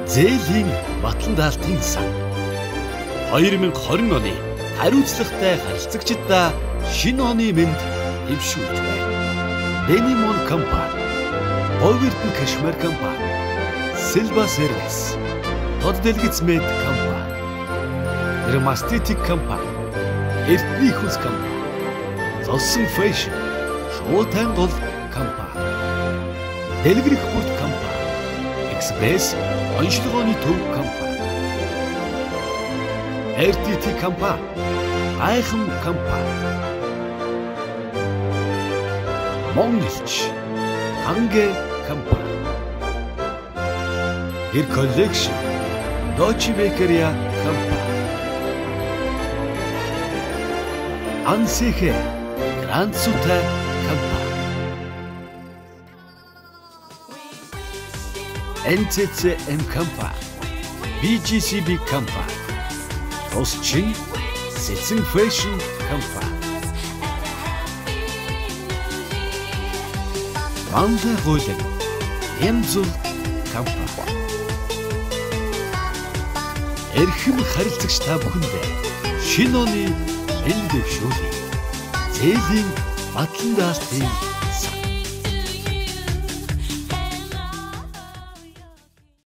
Зээлийн Батлан даалтын сан 2020 оны хариуцлагатай харилцагчдаа шинэ оны мэнд дэвшүүлж байна. Denimon компани, Overton Кашмир компани, Silva Service, Тод Дэлгэцмэд компани, Dermastitик компани, Эртний хүнс компани, Золсон Fashion, Шуутай гол компани, Дэлгэрэх бүрт компани, Express онцлогооны төв компани, RTT компани, Айхан компани, Монголч Хангэ компани, Гэр коллекшн Дочи Бекерия компани, Ансихэ Гранд Сутай компани, NCCM компани, BGCB компани, Тусчин Сэцэн Fashion компани, Ванда Гуйлан Эмзул компани. Эрхэм харилцагч та бүхэндээ шинэ оны энд дэвшүүлье. Зээлийн Батлан даалтын